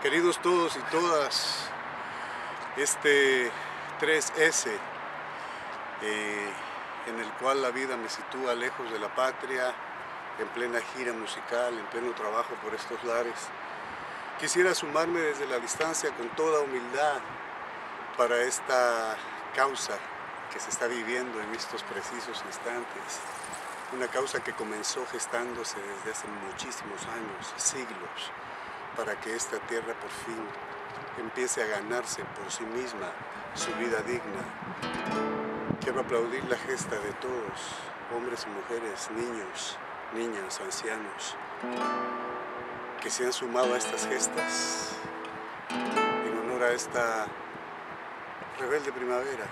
Queridos todos y todas, este 3S, en el cual la vida me sitúa lejos de la patria, en plena gira musical, en pleno trabajo por estos lares. Quisiera sumarme desde la distancia con toda humildad para esta causa que se está viviendo en estos precisos instantes. Una causa que comenzó gestándose desde hace muchísimos años, siglos, para que esta tierra por fin empiece a ganarse por sí misma su vida digna. Quiero aplaudir la gesta de todos, hombres y mujeres, niños, niñas, ancianos, que se han sumado a estas gestas en honor a esta rebelde primavera.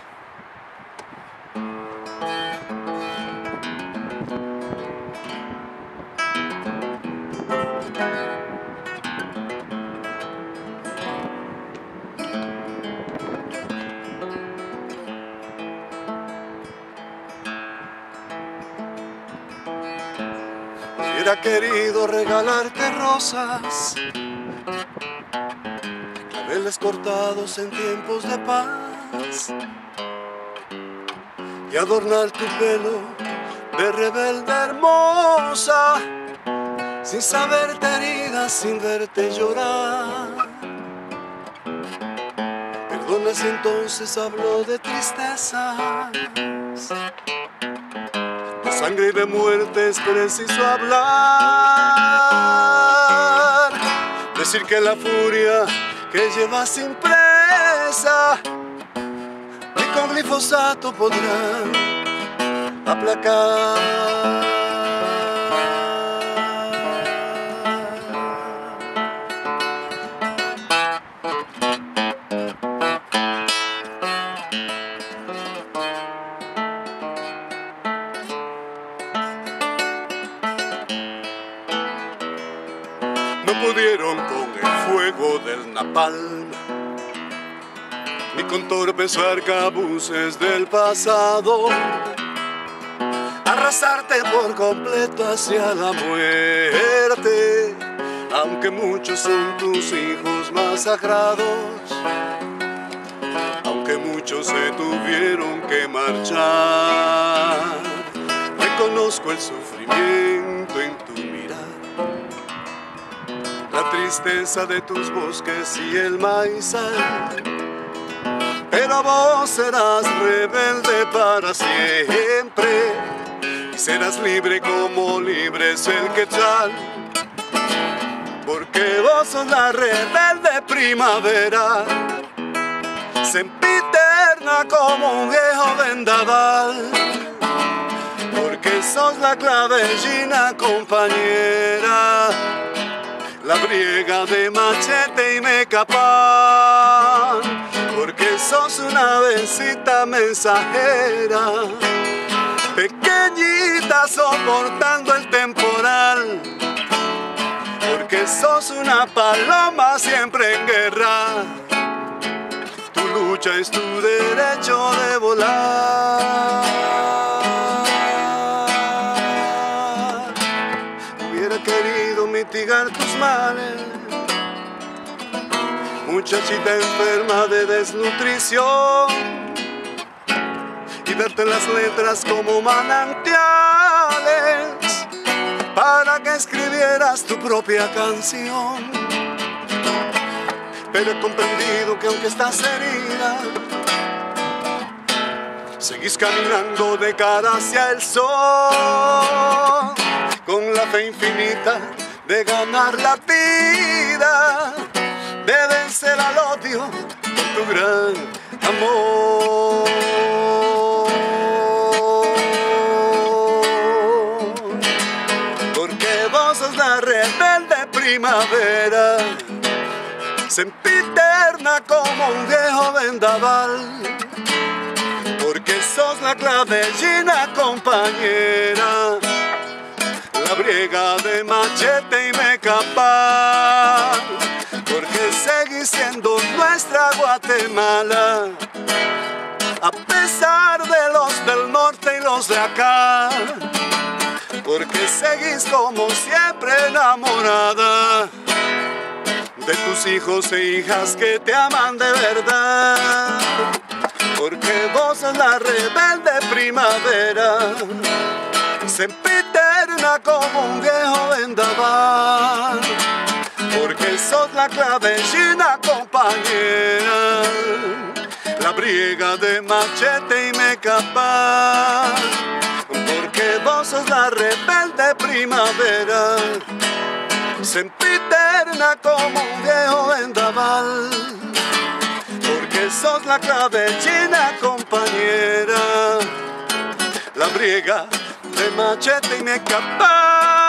Hubiera querido regalarte rosas, claveles cortados en tiempos de paz, y adornar tu pelo de rebelde hermosa, sin saberte herida, sin verte llorar. Perdona si entonces hablo de tristezas, de sangre y de muerte es preciso hablar. Decir que la furia que llevas impresa ni con glifosato podrán aplacar. No pudieron con el fuego del napalm, ni con torpes arcabuces del pasado, arrasarte por completo hacia la muerte, aunque muchos son tus hijos más sagrados, aunque muchos se tuvieron que marchar. Reconozco el sufrimiento en tu mirar, la tristeza de tus bosques y el maizal, pero vos serás rebelde para siempre y serás libre como libre es el quetzal, porque vos sos la rebelde primavera, sempiterna como un viejo vendaval, porque sos la clavellina compañera, la briega de machete y mecapán, porque sos una avecita mensajera, pequeñita soportando el temporal, porque sos una paloma siempre en guerra, tu lucha es tu derecho de volar. Hubiera querido mitigar tus males, muchachita enferma de desnutrición, y darte las letras como manantiales para que escribieras tu propia canción. Pero he comprendido que aunque estás herida, seguís caminando de cara hacia el sol, con la fe infinita de ganar la vida, de vencer al odio con tu gran amor. Porque vos sos la rebelde primavera, sempiterna como un viejo vendaval, porque sos la clavellina compañera, la briega de machete y mecapán, porque seguís siendo nuestra Guatemala, a pesar de los del norte y los de acá, porque seguís como siempre enamorada de tus hijos e hijas que te aman de verdad, porque vos sos la rebelde primavera, sempiterna como un viejo vendaval, porque sos la clavellina compañera, la briega de machete y mecapá, porque vos sos la rebelde primavera, sempiterna como un viejo vendaval, porque sos la clavellina compañera, la briega de machete y mecapá.